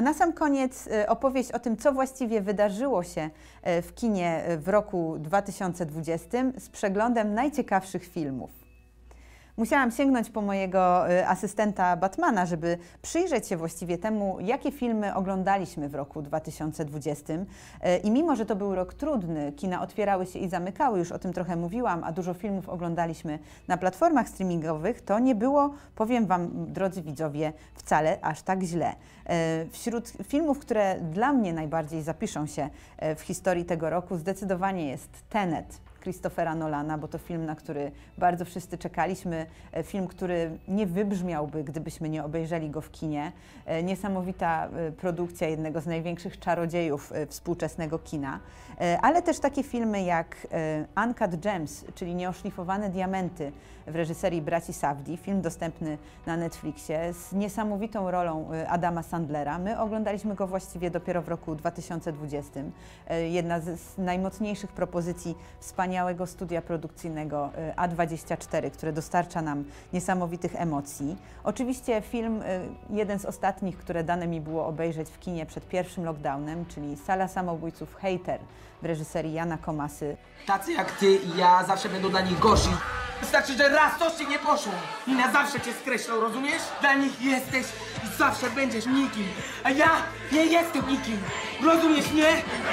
A na sam koniec opowieść o tym, co właściwie wydarzyło się w kinie w roku 2020 z przeglądem najciekawszych filmów. Musiałam sięgnąć po mojego asystenta Batmana, żeby przyjrzeć się właściwie temu, jakie filmy oglądaliśmy w roku 2020. I mimo, że to był rok trudny, kina otwierały się i zamykały, już o tym trochę mówiłam, a dużo filmów oglądaliśmy na platformach streamingowych, to nie było, powiem Wam, drodzy widzowie, wcale aż tak źle. Wśród filmów, które dla mnie najbardziej zapiszą się w historii tego roku, zdecydowanie jest Tenet Christophera Nolana, bo to film, na który bardzo wszyscy czekaliśmy. Film, który nie wybrzmiałby, gdybyśmy nie obejrzeli go w kinie. Niesamowita produkcja jednego z największych czarodziejów współczesnego kina. Ale też takie filmy jak Uncut Gems, czyli Nieoszlifowane diamenty w reżyserii braci Safdie, film dostępny na Netflixie z niesamowitą rolą Adama Sandlera. My oglądaliśmy go właściwie dopiero w roku 2020. Jedna z najmocniejszych propozycji wspaniałego studia produkcyjnego A24, które dostarcza nam niesamowitych emocji. Oczywiście film, jeden z ostatnich, które dane mi było obejrzeć w kinie przed pierwszym lockdownem, czyli Sala samobójców Hater w reżyserii Jana Komasy. Tacy jak ty i ja zawsze będą dla nich gorsi. Wystarczy, że raz coś ci nie poszło i na zawsze cię skreślą, rozumiesz? Dla nich jesteś i zawsze będziesz nikim, a ja nie jestem nikim. Rozumiesz mnie?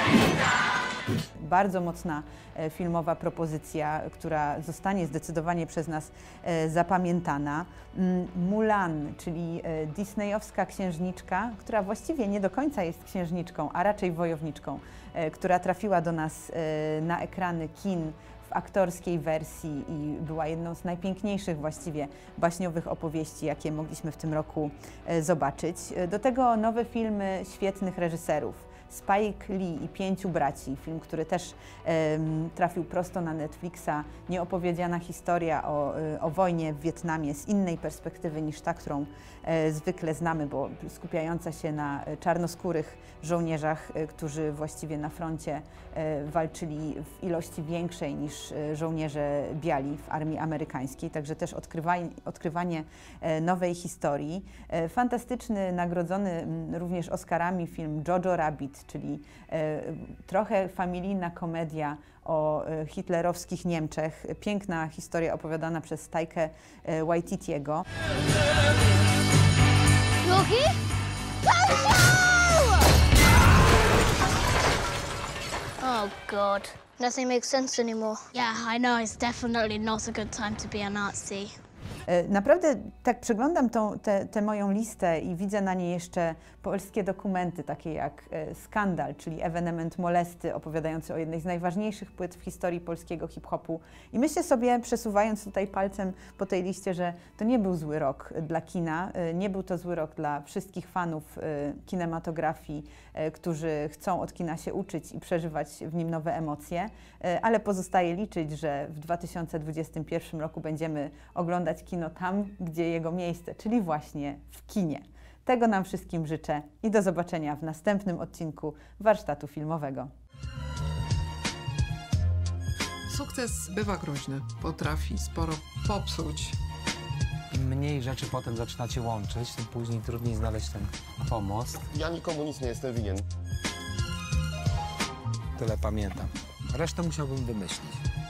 Bardzo mocna filmowa propozycja, która zostanie zdecydowanie przez nas zapamiętana. Mulan, czyli disneyowska księżniczka, która właściwie nie do końca jest księżniczką, a raczej wojowniczką, która trafiła do nas na ekrany kin w aktorskiej wersji i była jedną z najpiękniejszych właściwie baśniowych opowieści, jakie mogliśmy w tym roku zobaczyć. Do tego nowe filmy świetnych reżyserów. Spike Lee i Pięciu braci, film, który też trafił prosto na Netflixa, nieopowiedziana historia o wojnie w Wietnamie z innej perspektywy niż ta, którą zwykle znamy, bo skupiająca się na czarnoskórych żołnierzach, którzy właściwie na froncie walczyli w ilości większej niż żołnierze biali w armii amerykańskiej, także też odkrywanie nowej historii. Fantastyczny, nagrodzony również Oscarami film Jojo Rabbit, czyli trochę familijna komedia o hitlerowskich Niemczech. Piękna historia opowiadana przez Taikę Waititiego. Oh God, nothing makes sense anymore. Yeah, I know, it's definitely not a good time to be a Nazi. Naprawdę tak przeglądam tę moją listę i widzę na niej jeszcze polskie dokumenty, takie jak Skandal, czyli ewenement molesty, opowiadający o jednej z najważniejszych płyt w historii polskiego hip-hopu. I myślę sobie, przesuwając tutaj palcem po tej liście, że to nie był zły rok dla kina, nie był to zły rok dla wszystkich fanów kinematografii, którzy chcą od kina się uczyć i przeżywać w nim nowe emocje, ale pozostaje liczyć, że w 2021 roku będziemy oglądać kino tam, gdzie jego miejsce, czyli właśnie w kinie. Tego nam wszystkim życzę i do zobaczenia w następnym odcinku Warsztatu Filmowego. Sukces bywa groźny, potrafi sporo popsuć. Im mniej rzeczy potem zaczynacie łączyć, tym później trudniej znaleźć ten pomost. Ja nikomu nic nie jestem winien. Tyle pamiętam. Resztę musiałbym wymyślić.